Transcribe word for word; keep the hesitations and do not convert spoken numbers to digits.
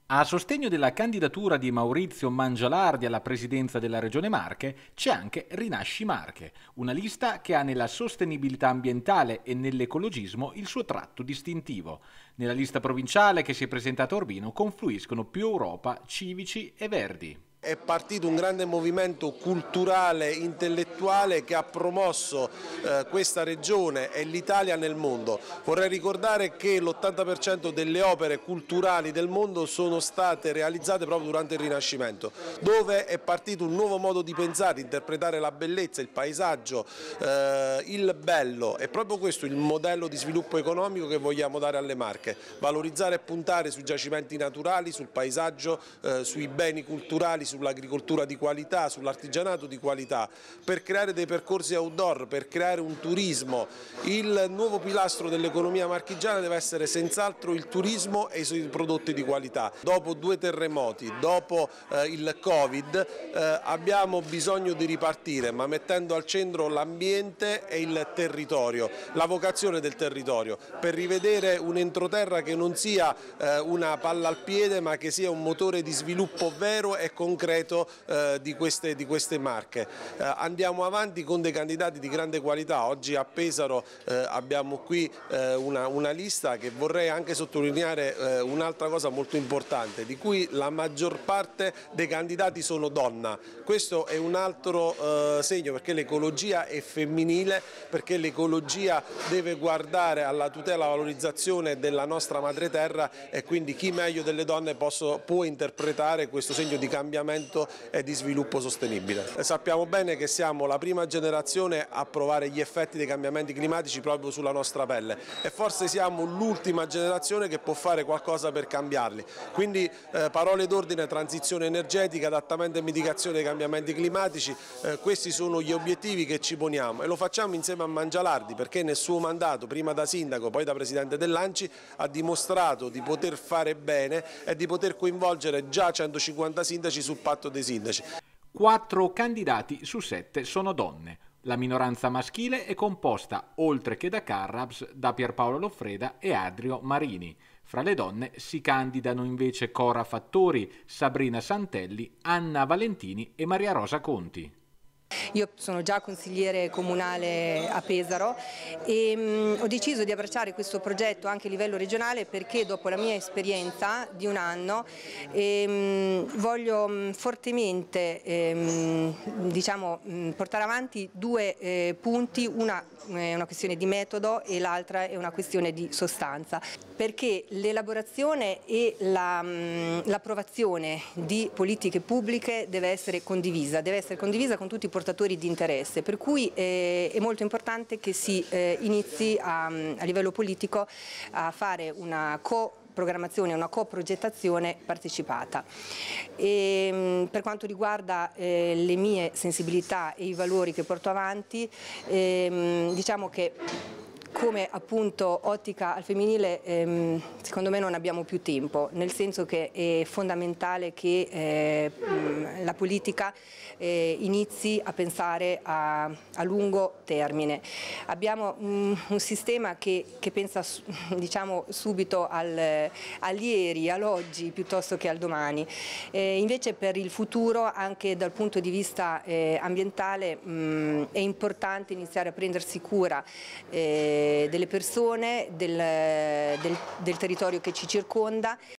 A sostegno della candidatura di Maurizio Mangialardi alla presidenza della Regione Marche c'è anche Rinasci Marche, una lista che ha nella sostenibilità ambientale e nell'ecologismo il suo tratto distintivo. Nella lista provinciale che si è presentata a Urbino confluiscono Più Europa, Civici e Verdi. È partito un grande movimento culturale, intellettuale che ha promosso eh, questa regione e l'Italia nel mondo. Vorrei ricordare che l'ottanta per cento delle opere culturali del mondo sono state realizzate proprio durante il Rinascimento, dove è partito un nuovo modo di pensare, interpretare la bellezza, il paesaggio, eh, il bello. È proprio questo il modello di sviluppo economico che vogliamo dare alle Marche, valorizzare e puntare sui giacimenti naturali, sul paesaggio, eh, sui beni culturali, sull'agricoltura di qualità, sull'artigianato di qualità, per creare dei percorsi outdoor, per creare un turismo. Il nuovo pilastro dell'economia marchigiana deve essere senz'altro il turismo e i suoi prodotti di qualità. Dopo due terremoti, dopo eh, il Covid, eh, abbiamo bisogno di ripartire, ma mettendo al centro l'ambiente e il territorio, la vocazione del territorio, per rivedere un entroterra che non sia eh, una palla al piede, ma che sia un motore di sviluppo vero e concreto concreto eh, di, queste, di queste Marche. Eh, andiamo avanti con dei candidati di grande qualità. Oggi a Pesaro eh, abbiamo qui eh, una, una lista che vorrei anche sottolineare eh, un'altra cosa molto importante, di cui la maggior parte dei candidati sono donna. Questo è un altro eh, segno, perché l'ecologia è femminile, perché l'ecologia deve guardare alla tutela e alla valorizzazione della nostra madre terra, e quindi chi meglio delle donne posso, può interpretare questo segno di cambiamento e di sviluppo sostenibile. Sappiamo bene che siamo la prima generazione a provare gli effetti dei cambiamenti climatici proprio sulla nostra pelle, e forse siamo l'ultima generazione che può fare qualcosa per cambiarli. Quindi eh, parole d'ordine: transizione energetica, adattamento e mitigazione dei cambiamenti climatici, eh, questi sono gli obiettivi che ci poniamo, e lo facciamo insieme a Mangialardi, perché nel suo mandato, prima da sindaco poi da presidente dell'Anci, ha dimostrato di poter fare bene e di poter coinvolgere già centocinquanta sindaci sul patto dei sindaci. Quattro candidati su sette sono donne. La minoranza maschile è composta, oltre che da Carrabs, da Pierpaolo Loffreda e Adrio Marini. Fra le donne si candidano invece Cora Fattori, Sabrina Santelli, Anna Valentini e Maria Rosa Conti. Io sono già consigliere comunale a Pesaro e mh, ho deciso di abbracciare questo progetto anche a livello regionale, perché dopo la mia esperienza di un anno e, mh, voglio mh, fortemente eh, mh, diciamo, mh, portare avanti due eh, punti. Una è una questione di metodo e l'altra è una questione di sostanza, perché l'elaborazione e l'approvazione di politiche pubbliche deve essere condivisa, deve essere condivisa con tutti i portatori di interesse, per cui eh, è molto importante che si eh, inizi a, a livello politico a fare una co programmazione, una coprogettazione partecipata. E, per quanto riguarda eh, le mie sensibilità e i valori che porto avanti, ehm, diciamo che come appunto ottica al femminile ehm, secondo me non abbiamo più tempo, nel senso che è fondamentale che eh, la politica eh, inizi a pensare a, a lungo termine. Abbiamo un, un sistema che, che pensa diciamo, subito al, all'ieri, all'oggi piuttosto che al domani. Eh, invece per il futuro, anche dal punto di vista eh, ambientale, mh, è importante iniziare a prendersi cura eh, delle persone, del, del, del territorio che ci circonda.